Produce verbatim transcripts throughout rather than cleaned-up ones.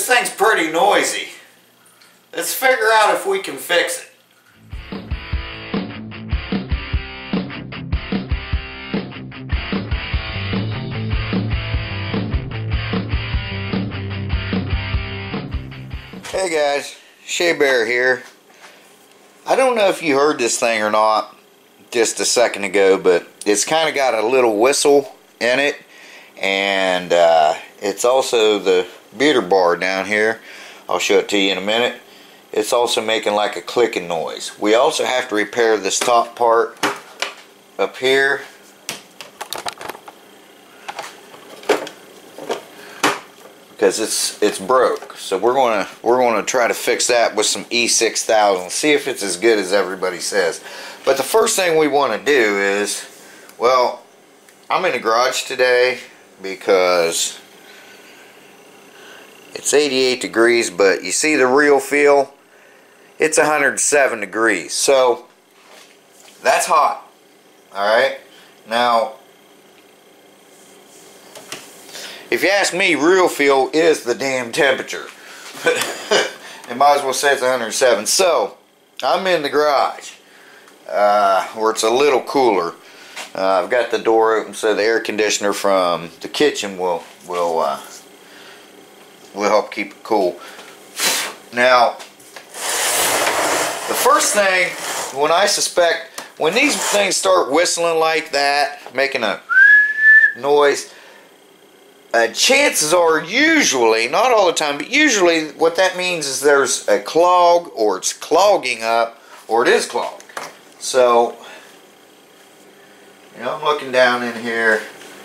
thing's pretty noisy. Let's figure out if we can fix it. Hey guys, Shea Bear here. I don't know if you heard this thing or not just a second ago, but it's kind of got a little whistle in it, and uh, it's also the beater bar down here. I'll show it to you in a minute. It's also making like a clicking noise. We also have to repair this top part up here. Because it's it's broke, so we're gonna we're gonna try to fix that with some E six thousand. See if it's as good as everybody says. But the first thing we want to do is, well, I'm in the garage today because it's eighty-eight degrees, but you see the real feel, it's one hundred seven degrees. So that's hot. All right, now. If you ask me, real feel is the damn temperature. You might as well say it's one hundred seven. So, I'm in the garage, uh, where it's a little cooler. Uh, I've got the door open so the air conditioner from the kitchen will will uh, will help keep it cool. Now, the first thing, when I suspect, when these things start whistling like that, making a noise, Uh, chances are, usually, not all the time, but usually what that means is there's a clog, or it's clogging up, or it is clogged. So, you know, I'm looking down in here.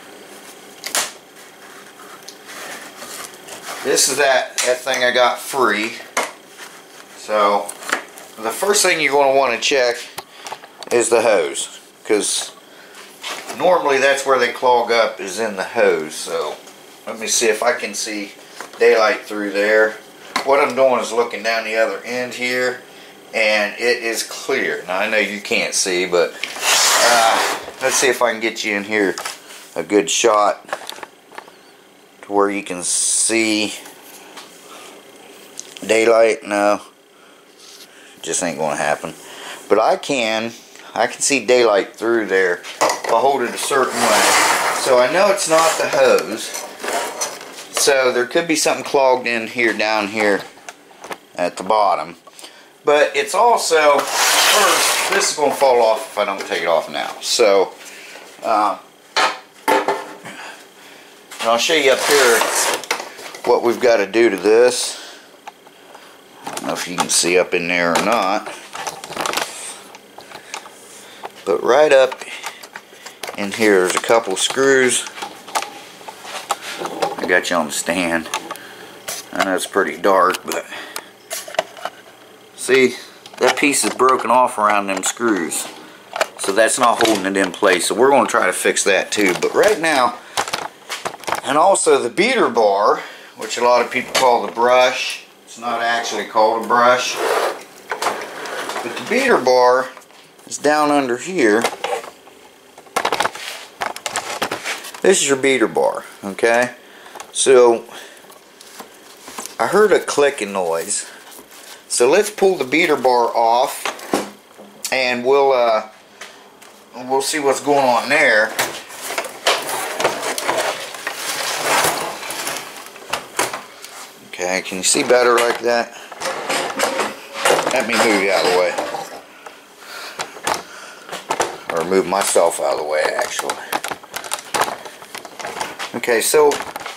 This is that, that thing I got free. So, the first thing you're going to want to check is the hose, because normally that's where they clog up, is in the hose. So let me see if I can see daylight through there. What I'm doing is looking down the other end here, and it is clear. Now I know you can't see, but uh, let's see if I can get you in here a good shot to where you can see daylight. No, just ain't gonna happen. But I can. I can see daylight through there if I hold it a certain way. So I know it's not the hose. So there could be something clogged in here, down here at the bottom. But it's also, first, this is going to fall off if I don't take it off now. So, uh, and I'll show you up here what we've got to do to this. I don't know if you can see up in there or not. But right up in here, there's a couple of screws. I got you on the stand. I know it's pretty dark, but see, that piece is broken off around them screws. So that's not holding it in place. So we're going to try to fix that too. But right now, and also the beater bar, which a lot of people call the brush. It's not actually called a brush. But the beater bar is down under here. This is your beater bar, okay? So I heard a clicking noise. So let's pull the beater bar off, and we'll uh, we'll see what's going on there. Okay, can you see better like that? Let me move you out of the way. Or move myself out of the way, actually. Okay, so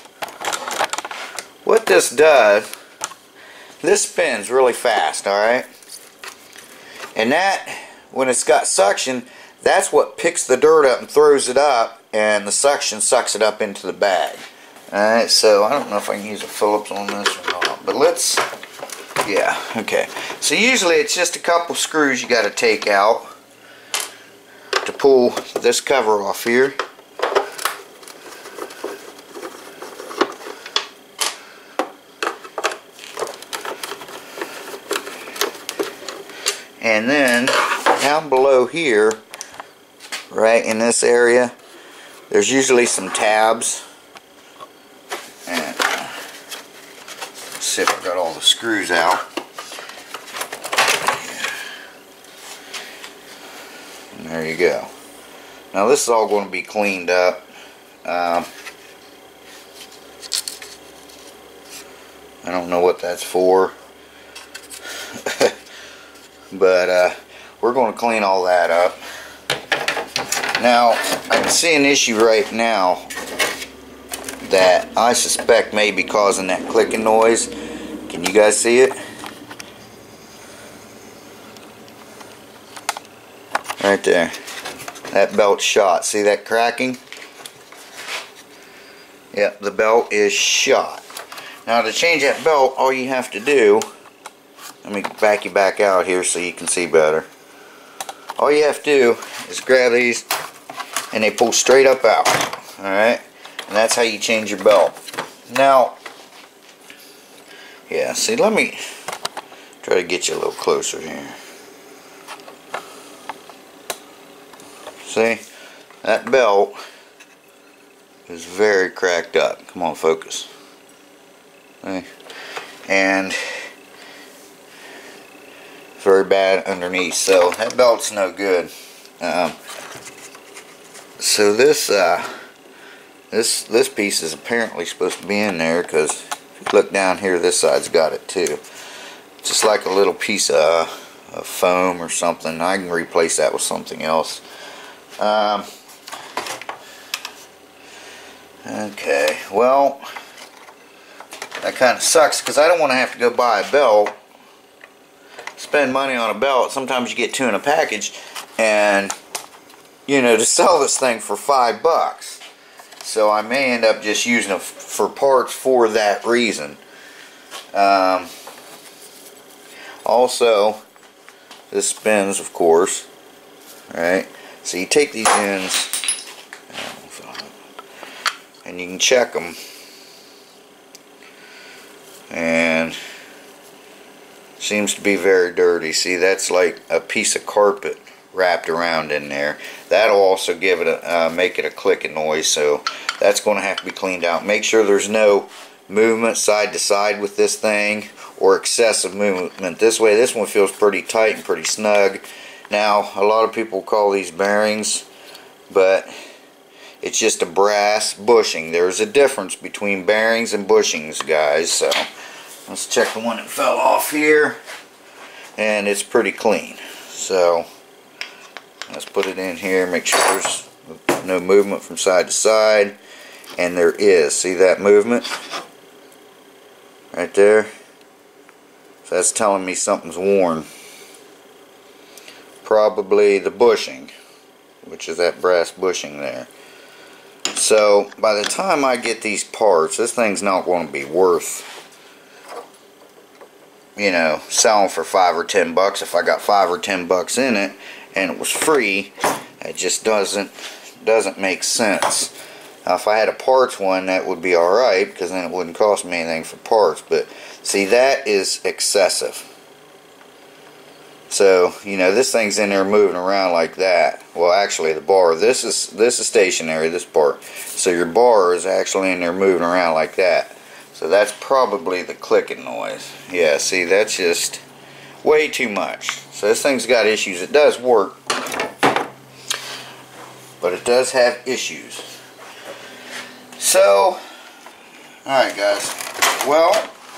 what this does, this spins really fast, alright? And that, when it's got suction, that's what picks the dirt up and throws it up, and the suction sucks it up into the bag. Alright, so I don't know if I can use a Phillips on this or not, but let's, yeah, okay. So usually it's just a couple screws you got to take out to pull this cover off here. And then down below here, right in this area, there's usually some tabs. And see if I got all the screws out. And there you go. Now this is all going to be cleaned up. Um, I don't know what that's for. But uh, we're going to clean all that up. Now, I can see an issue right now that I suspect may be causing that clicking noise. Can you guys see it? Right there. That belt's shot. See that cracking? Yep, the belt is shot. Now to change that belt, all you have to do, let me back you back out here so you can see better. All you have to do is grab these and they pull straight up out. Alright? And that's how you change your belt. Now, yeah, see, let me try to get you a little closer here. See? That belt is very cracked up. Come on, focus. See? And very bad underneath, so that belt's no good. Um, so this uh, this this piece is apparently supposed to be in there, because if you look down here, this side's got it too. Just like a little piece of, of foam or something. I can replace that with something else. Um, okay, well, that kind of sucks, because I don't want to have to go buy a belt, spend money on a belt. Sometimes you get two in a package, and you know, to sell this thing for five bucks. So I may end up just using it for parts for that reason. Um, also, this spins, of course. Right? So you take these ends, and you can check them. And seems to be very dirty. See, that's like a piece of carpet wrapped around in there. That'll also give it a uh, make it a clicking noise, so that's going to have to be cleaned out. Make sure there's no movement side to side with this thing, or excessive movement this way. This one feels pretty tight and pretty snug. Now, a lot of people call these bearings, but it's just a brass bushing. There's a difference between bearings and bushings, guys. So let's check the one that fell off here, and it's pretty clean. So let's put it in here, make sure there's no movement from side to side, and there is. See that movement right there? So that's telling me something's worn. Probably the bushing, which is that brass bushing there. So by the time I get these parts, this thing's not going to be worth, you know, selling for five or ten bucks. If I got five or ten bucks in it and it was free, it just doesn't doesn't make sense. Now, if I had a parts one, that would be alright, because then it wouldn't cost me anything for parts. But see, that is excessive. So, you know, this thing's in there moving around like that. Well, actually, the bar, this is this is stationary, this part. So your bar is actually in there moving around like that. So that's probably the clicking noise. Yeah, see, that's just way too much. So this thing's got issues. It does work, but it does have issues. So, alright guys, well,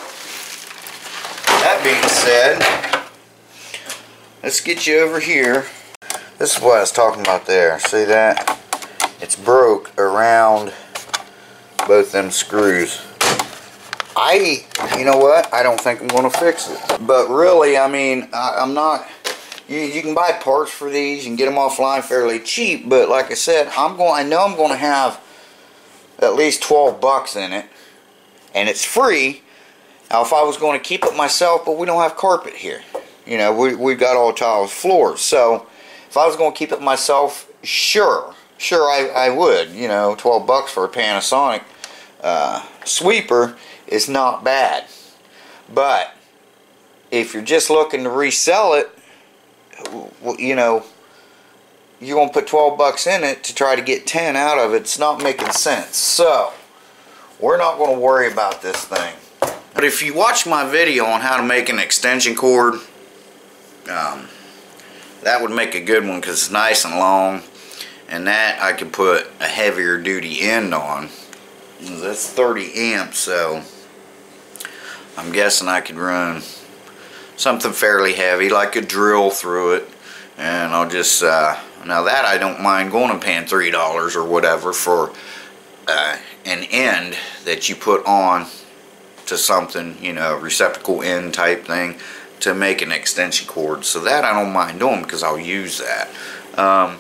that being said, let's get you over here. This is what I was talking about there. See that? It's broke around both them screws. I, you know what? I don't think I'm going to fix it. But really, I mean, I, I'm not, you, you can buy parts for these. You can get them offline fairly cheap. But like I said, I'm going, I know I'm going to have at least twelve bucks in it. And it's free. Now, if I was going to keep it myself, but we don't have carpet here. You know, we, we've got all tile floors. So, if I was going to keep it myself, sure. Sure, I, I would. You know, twelve bucks for a Panasonic uh, sweeper is not bad. But, if you're just looking to resell it, you know, you're going to put twelve bucks in it to try to get ten out of it. It's not making sense. So, we're not going to worry about this thing. But if you watch my video on how to make an extension cord, um, that would make a good one because it's nice and long, and that I could put a heavier duty end on. That's thirty amps, so I'm guessing I could run something fairly heavy, like a drill through it, and I'll just uh, now that I don't mind going and paying three dollars or whatever for uh, an end that you put on to something, you know, receptacle end type thing to make an extension cord. So that I don't mind doing because I'll use that. Um,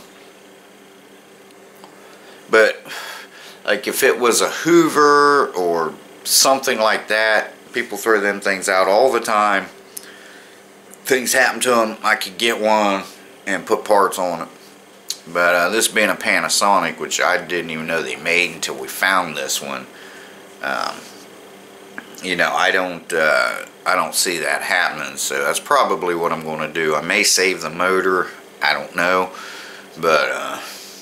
but like if it was a Hoover or something like that, people throw them things out all the time. Things happen to them, I could get one and put parts on it. But uh, this being a Panasonic, which I didn't even know they made until we found this one, um, you know, I don't uh, I don't see that happening. So that's probably what I'm going to do. I may save the motor, I don't know, but uh,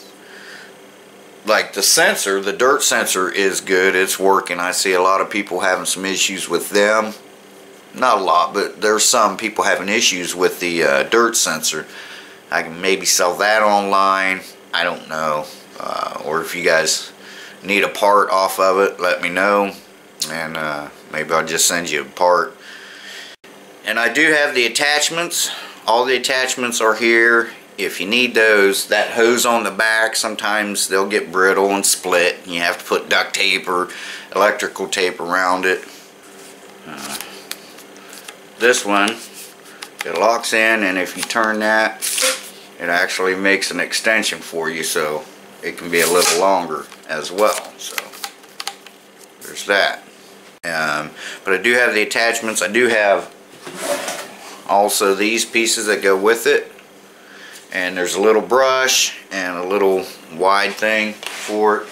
like the sensor, the dirt sensor is good. It's working. I see a lot of people having some issues with them. Not a lot, but there's some people having issues with the uh, dirt sensor. I can maybe sell that online. I don't know. Uh, or if you guys need a part off of it, let me know. And uh, maybe I'll just send you a part. And I do have the attachments. All the attachments are here. If you need those, that hose on the back, sometimes they'll get brittle and split. You have to put duct tape or electrical tape around it. Uh, this one, it locks in, and if you turn that, it actually makes an extension for you, so it can be a little longer as well. So there's that. Um, but I do have the attachments. I do have also these pieces that go with it, and there's a little brush and a little wide thing for it.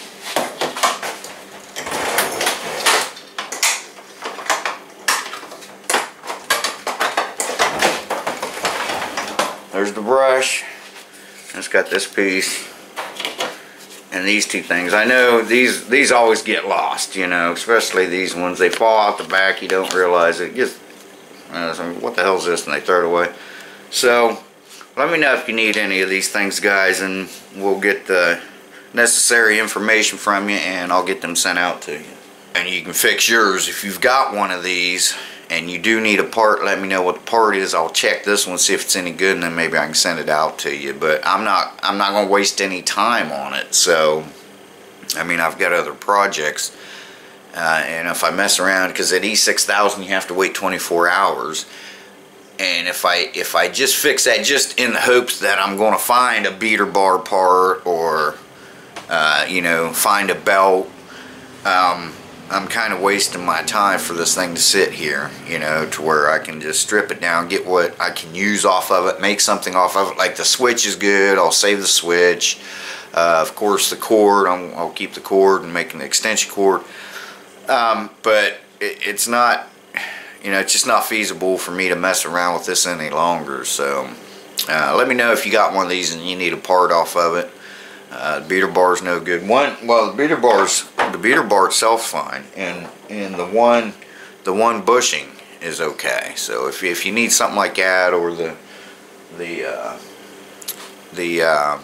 There's the brush. It's got this piece and these two things. I know these these always get lost, you know, especially these ones. They fall out the back, you don't realize it. Just uh, so what the hell is this? And they throw it away. So let me know if you need any of these things, guys, and we'll get the necessary information from you, and I'll get them sent out to you. And you can fix yours. If you've got one of these and you do need a part, let me know what the part is. I'll check this one, see if it's any good, and then maybe I can send it out to you. But I'm not I'm not gonna waste any time on it. So I mean, I've got other projects, uh, and if I mess around, because at E six thousand you have to wait twenty-four hours, and if I if I just fix that just in the hopes that I'm gonna find a beater bar part, or uh, you know, find a belt, um, I'm kind of wasting my time for this thing to sit here, you know, to where I can just strip it down, get what I can use off of it, make something off of it. Like the switch is good, I'll save the switch. Uh, of course the cord, I'm, I'll keep the cord and make an extension cord. Um, but it, it's not, you know, it's just not feasible for me to mess around with this any longer. So uh, let me know if you got one of these and you need a part off of it. Uh, the beater bar is no good. One, well, the beater bar's the beater bar itself's fine, and and the one the one bushing is okay. So if if you need something like that, or the the uh, the uh,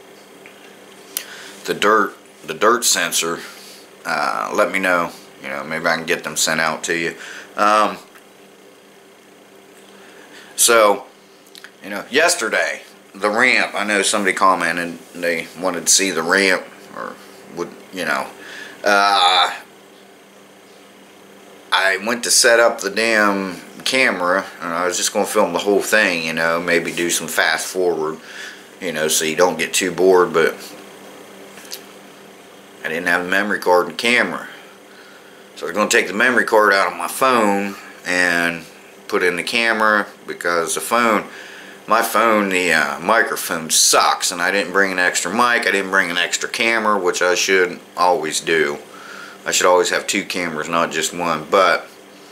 the dirt the dirt sensor, uh, let me know. You know, maybe I can get them sent out to you. Um, so you know, yesterday, the ramp, I know somebody commented they wanted to see the ramp, or would, you know, uh, I went to set up the damn camera, and I was just going to film the whole thing, you know, maybe do some fast forward, you know, so you don't get too bored, but I didn't have a memory card in the camera. So I was going to take the memory card out of my phone and put it in the camera, because the phone, my phone, the uh, microphone sucks, and I didn't bring an extra mic, I didn't bring an extra camera, which I should always do. I should always have two cameras, not just one, but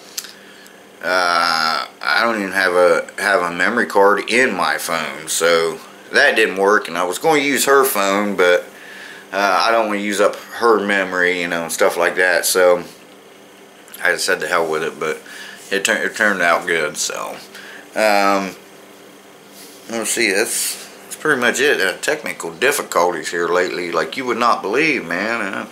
uh, I don't even have a have a memory card in my phone, so that didn't work. And I was going to use her phone, but uh, I don't want to use up her memory, you know, and stuff like that, so I I just said to hell with it, but it, tur it turned out good. So, um, let's see, that's, that's pretty much it. Uh, technical difficulties here lately, like you would not believe, man. Uh,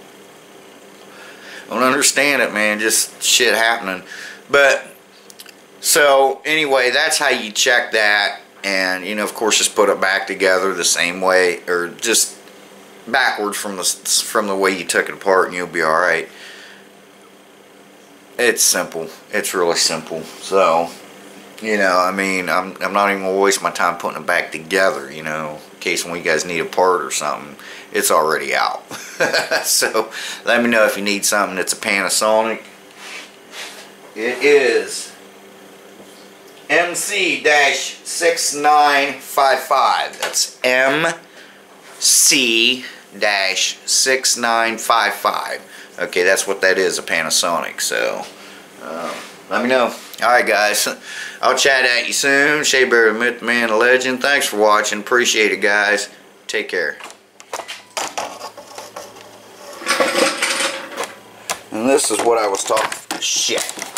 I don't understand it, man. Just shit happening. But, so, anyway, that's how you check that. And, you know, of course, just put it back together the same way, or just backwards from the from the way you took it apart, and you'll be all right. It's simple. It's really simple. So, you know, I mean, I'm I'm not even gonna waste my time putting it back together. You know, in case when you guys need a part or something, it's already out. So, let me know if you need something that's a Panasonic. It is M C six nine five five. That's M C six nine five five. Okay, that's what that is, a Panasonic. So, uh, let me know. Alright, guys. I'll chat at you soon. Shea Bear, the Myth, the Man, the Legend. Thanks for watching. Appreciate it, guys. Take care. And this is what I was talking. Shit.